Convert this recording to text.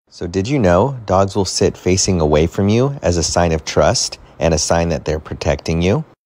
So did you know dogs will sit facing away from you as a sign of trust and a sign that they're protecting you?